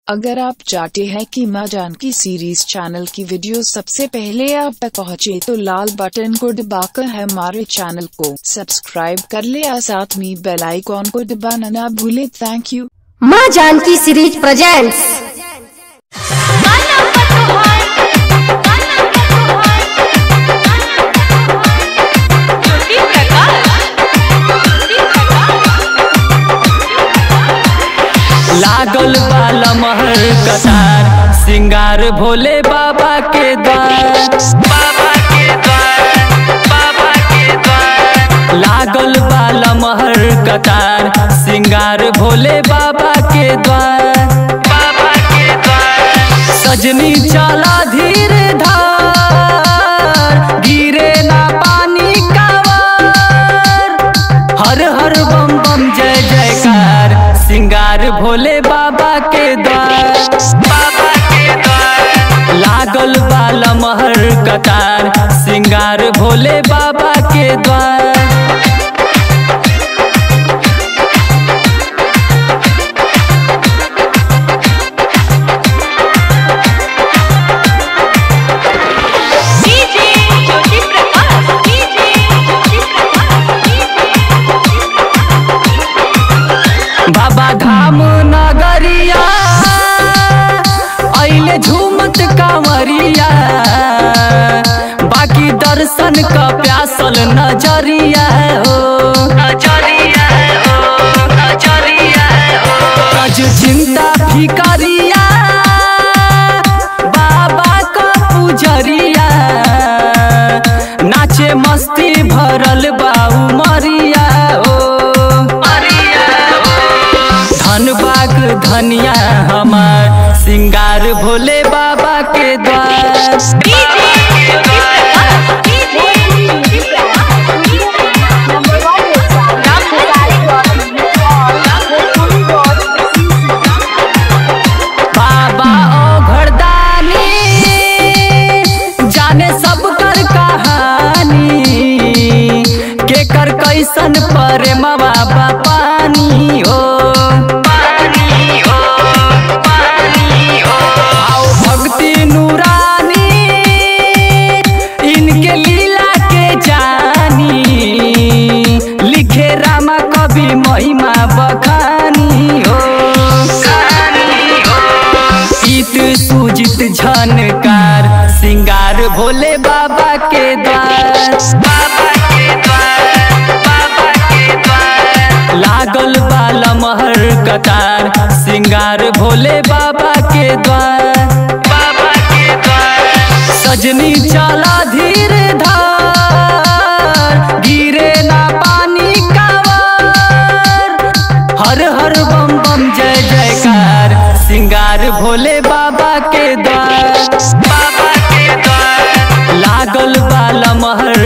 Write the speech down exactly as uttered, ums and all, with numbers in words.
अगर आप चाहते हैं कि माँ जानकी सीरीज चैनल की वीडियो सबसे पहले आप तक पहुँचे तो लाल बटन को दबाकर हमारे चैनल को सब्सक्राइब कर ले और साथ में बेल आइकॉन को दबाना ना भूले। Thank you. Maa Janki series presents लागल बाला महर कतार सिंगार भोले बाबा के द्वार, बाबा के द्वार, बाबा के द्वार। लागल बाला महर कतार सिंगार भोले बाबा के द्वार, बाबा के द्वार। सजनी चला धीर धार गिरे ना पानी का वार, हर हर बम बम जय जयकार सिंगार भोले बाबा के द्वार, बाबा के द्वार। लागल बाला महर कतार सिंगार भोले बाबा के द्वार। बाबा धाम नगरिया अइले झूमत कांवरिया, बाकी दर्शन का प्यासल नजरिया हो, नजरिया हो, नजरिया हो। तज चिंता फिकरिया बाबा का पुजरिया, नाचे मस्ती भरल बाऊ मरिया हो, धनबाग धनिया हमार सिंगार भोले बाबा के द्वार। बाबा ओ घरदानी जाने सब कर कहानी, के कर कैसन प्रेमवा बा पानी हो, महिमा बखानी हो, इत सुजित झनकार सिंगार भोले बाबा के द्वार, बाबा के द्वार, बाबा के द्वार। लागल बाला महर कतार सिंगार भोले बाबा के द्वार, बाबा के द्वार। सजनी चला धीर धार गिरे ना पानी का वार, हर हर बम बम जय जयकार सिंगार भोले बाबा के द्वार, बाबा के द्वार। लागल बाला महर